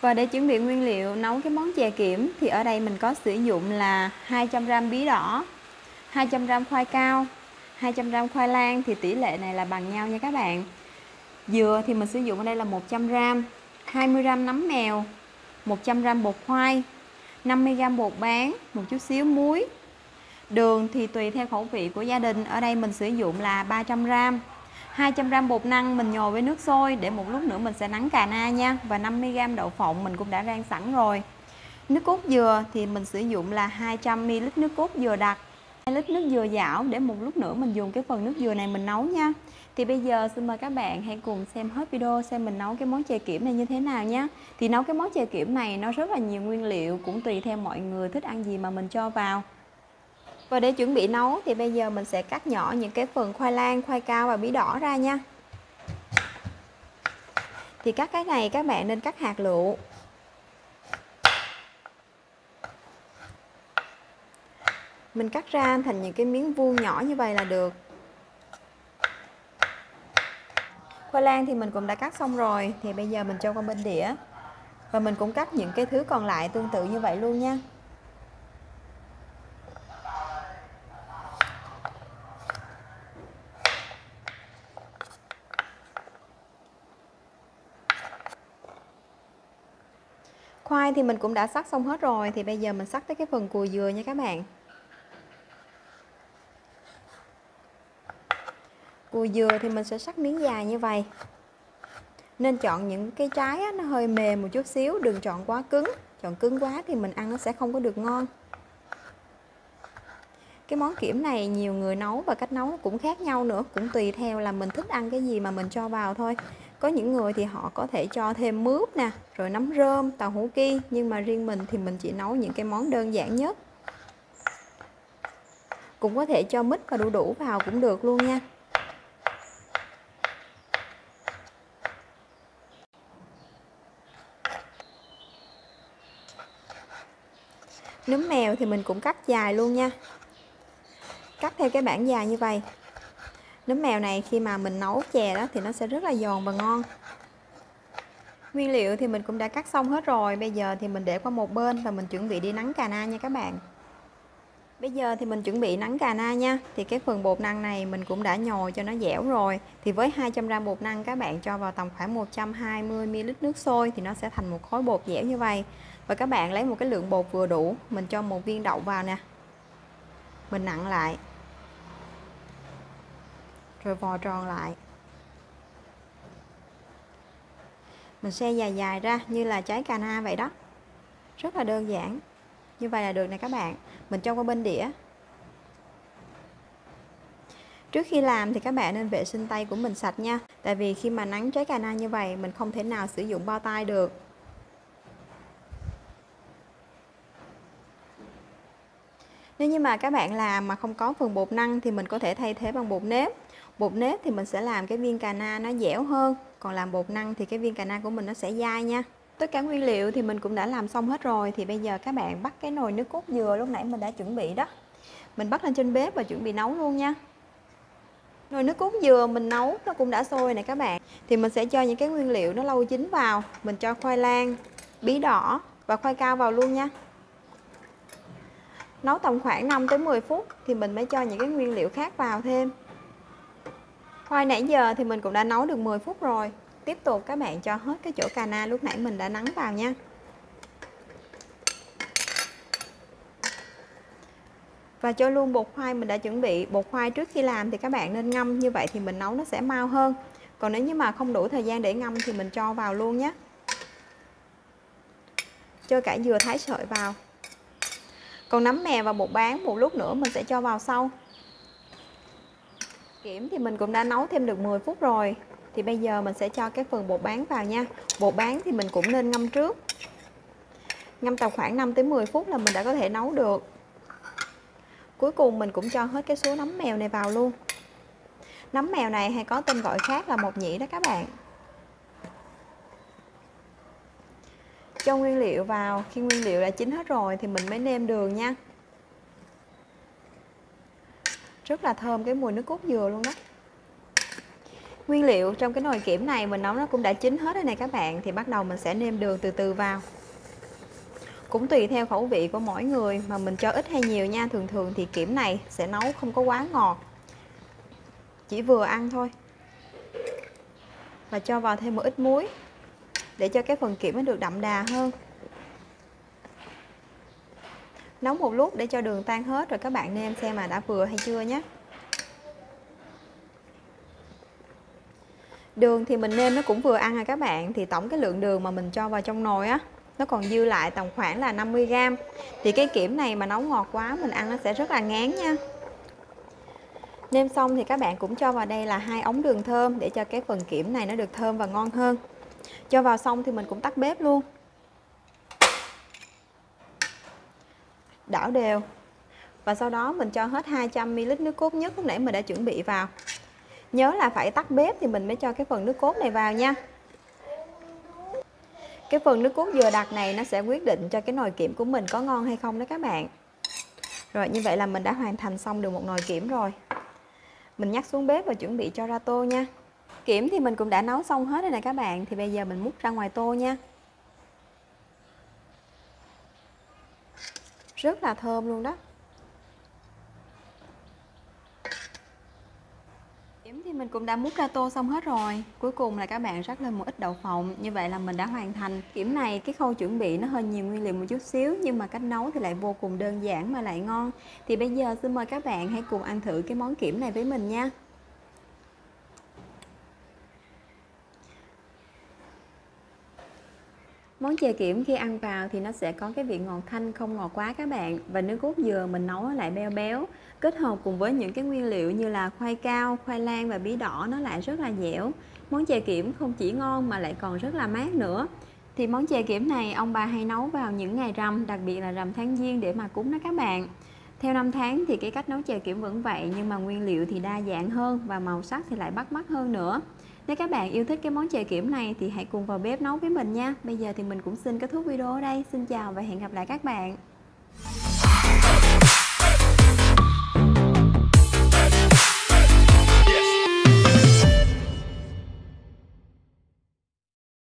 Và để chuẩn bị nguyên liệu nấu cái món chè kiểm thì ở đây mình có sử dụng là 200g bí đỏ, 200g khoai cao, 200g khoai lang, thì tỷ lệ này là bằng nhau nha các bạn. Dừa thì mình sử dụng ở đây là 100g, 20g nấm mèo, 100g bột khoai, 50g bột bán, một chút xíu muối. Đường thì tùy theo khẩu vị của gia đình, ở đây mình sử dụng là 300g. 200g bột năng mình nhồi với nước sôi để một lúc nữa mình sẽ nắn cà na nha. Và 50g đậu phộng mình cũng đã rang sẵn rồi. Nước cốt dừa thì mình sử dụng là 200ml nước cốt dừa đặc, 2 lít nước dừa dảo để một lúc nữa mình dùng cái phần nước dừa này mình nấu nha. Thì bây giờ xin mời các bạn hãy cùng xem hết video xem mình nấu cái món chè kiểm này như thế nào nhé. Thì nấu cái món chè kiểm này nó rất là nhiều nguyên liệu, cũng tùy theo mọi người thích ăn gì mà mình cho vào. Và để chuẩn bị nấu thì bây giờ mình sẽ cắt nhỏ những cái phần khoai lang, khoai cao và bí đỏ ra nha. Thì cắt cái này các bạn nên cắt hạt lựu. Mình cắt ra thành những cái miếng vuông nhỏ như vậy là được. Khoai lang thì mình cũng đã cắt xong rồi, thì bây giờ mình cho qua bên đĩa. Và mình cũng cắt những cái thứ còn lại tương tự như vậy luôn nha. Khoai thì mình cũng đã xắt xong hết rồi, thì bây giờ mình xắt tới cái phần cùi dừa nha các bạn. Cùi dừa thì mình sẽ xắt miếng dài như vậy. Nên chọn những cái trái nó hơi mềm một chút xíu, đừng chọn quá cứng. Chọn cứng quá thì mình ăn nó sẽ không có được ngon. Cái món kiểm này nhiều người nấu và cách nấu cũng khác nhau nữa, cũng tùy theo là mình thích ăn cái gì mà mình cho vào thôi. Có những người thì họ có thể cho thêm mướp nè, rồi nấm rơm, tàu hũ ki, nhưng mà riêng mình thì mình chỉ nấu những cái món đơn giản nhất. Cũng có thể cho mít và đu đủ vào cũng được luôn nha. Nấm mèo thì mình cũng cắt dài luôn nha. Cắt theo cái bảng dài như vậy. Nấm mèo này khi mà mình nấu chè đó thì nó sẽ rất là giòn và ngon. Nguyên liệu thì mình cũng đã cắt xong hết rồi. Bây giờ thì mình để qua một bên và mình chuẩn bị đi nắn cà na nha các bạn. Bây giờ thì mình chuẩn bị nắn cà na nha. Thì cái phần bột năng này mình cũng đã nhồi cho nó dẻo rồi. Thì với 200g bột năng các bạn cho vào tầm khoảng 120ml nước sôi thì nó sẽ thành một khối bột dẻo như vậy. Và các bạn lấy một cái lượng bột vừa đủ. Mình cho một viên đậu vào nè. Mình nặn lại. Rồi vò tròn lại. Mình xe dài dài ra như là trái cà na vậy đó. Rất là đơn giản. Như vậy là được nè các bạn. Mình cho qua bên đĩa. Trước khi làm thì các bạn nên vệ sinh tay của mình sạch nha. Tại vì khi mà nắn trái cà na như vậy mình không thể nào sử dụng bao tay được. Nếu như mà các bạn làm mà không có phần bột năng thì mình có thể thay thế bằng bột nếp. Bột nếp thì mình sẽ làm cái viên cà na nó dẻo hơn. Còn làm bột năng thì cái viên cà na của mình nó sẽ dai nha. Tất cả nguyên liệu thì mình cũng đã làm xong hết rồi. Thì bây giờ các bạn bắt cái nồi nước cốt dừa lúc nãy mình đã chuẩn bị đó. Mình bắt lên trên bếp và chuẩn bị nấu luôn nha. Nồi nước cốt dừa mình nấu nó cũng đã sôi này các bạn. Thì mình sẽ cho những cái nguyên liệu nó lâu chín vào. Mình cho khoai lang, bí đỏ và khoai cao vào luôn nha. Nấu tầm khoảng 5 tới 10 phút thì mình mới cho những cái nguyên liệu khác vào thêm. Khoai nãy giờ thì mình cũng đã nấu được 10 phút rồi. Tiếp tục các bạn cho hết cái chỗ cà na lúc nãy mình đã nắn vào nha. Và cho luôn bột khoai mình đã chuẩn bị. Bột khoai trước khi làm thì các bạn nên ngâm, như vậy thì mình nấu nó sẽ mau hơn. Còn nếu như mà không đủ thời gian để ngâm thì mình cho vào luôn nhé. Cho cả dừa thái sợi vào. Còn nấm mèo và bột bán một lúc nữa mình sẽ cho vào sau. Kiểm thì mình cũng đã nấu thêm được 10 phút rồi. Thì bây giờ mình sẽ cho cái phần bột bán vào nha. Bột bán thì mình cũng nên ngâm trước. Ngâm tầm khoảng 5 tới 10 phút là mình đã có thể nấu được. Cuối cùng mình cũng cho hết cái số nấm mèo này vào luôn. Nấm mèo này hay có tên gọi khác là mộc nhĩ đó các bạn. Cho nguyên liệu vào. Khi nguyên liệu đã chín hết rồi thì mình mới nêm đường nha. Rất là thơm cái mùi nước cốt dừa luôn đó. Nguyên liệu trong cái nồi kiểm này mình nấu nó cũng đã chín hết rồi này các bạn. Thì bắt đầu mình sẽ nêm đường từ từ vào. Cũng tùy theo khẩu vị của mỗi người mà mình cho ít hay nhiều nha. Thường thường thì kiểm này sẽ nấu không có quá ngọt, chỉ vừa ăn thôi. Và cho vào thêm một ít muối để cho cái phần kiểm nó được đậm đà hơn. Nấu một lúc để cho đường tan hết rồi các bạn nêm xem mà đã vừa hay chưa nhé. Đường thì mình nêm nó cũng vừa ăn các bạn. Thì tổng cái lượng đường mà mình cho vào trong nồi á, nó còn dư lại tầm khoảng là 50g. Thì cái kiểm này mà nấu ngọt quá mình ăn nó sẽ rất là ngán nha. Nêm xong thì các bạn cũng cho vào đây là 2 ống đường thơm để cho cái phần kiểm này nó được thơm và ngon hơn. Cho vào xong thì mình cũng tắt bếp luôn. Đảo đều. Và sau đó mình cho hết 200ml nước cốt nhất lúc nãy mình đã chuẩn bị vào. Nhớ là phải tắt bếp thì mình mới cho cái phần nước cốt này vào nha. Cái phần nước cốt vừa đặc này nó sẽ quyết định cho cái nồi kiểm của mình có ngon hay không đó các bạn. Rồi như vậy là mình đã hoàn thành xong được một nồi kiểm rồi. Mình nhắc xuống bếp và chuẩn bị cho ra tô nha. Kiểm thì mình cũng đã nấu xong hết rồi nè các bạn. Thì bây giờ mình múc ra ngoài tô nha. Rất là thơm luôn đó. Kiểm thì mình cũng đã múc ra tô xong hết rồi. Cuối cùng là các bạn rắc lên một ít đậu phộng. Như vậy là mình đã hoàn thành. Kiểm này cái khâu chuẩn bị nó hơi nhiều nguyên liệu một chút xíu, nhưng mà cách nấu thì lại vô cùng đơn giản mà lại ngon. Thì bây giờ xin mời các bạn hãy cùng ăn thử cái món kiểm này với mình nha. Món chè kiểm khi ăn vào thì nó sẽ có cái vị ngọt thanh, không ngọt quá các bạn. Và nước cốt dừa mình nấu nó lại béo béo. Kết hợp cùng với những cái nguyên liệu như là khoai cao, khoai lang và bí đỏ nó lại rất là dẻo. Món chè kiểm không chỉ ngon mà lại còn rất là mát nữa. Thì món chè kiểm này ông bà hay nấu vào những ngày rằm, đặc biệt là rằm tháng Giêng để mà cúng đó các bạn. Theo năm tháng thì cái cách nấu chè kiểm vẫn vậy, nhưng mà nguyên liệu thì đa dạng hơn và màu sắc thì lại bắt mắt hơn nữa. Nếu các bạn yêu thích cái món chè kiểm này thì hãy cùng vào bếp nấu với mình nha. Bây giờ thì mình cũng xin kết thúc video ở đây. Xin chào và hẹn gặp lại các bạn.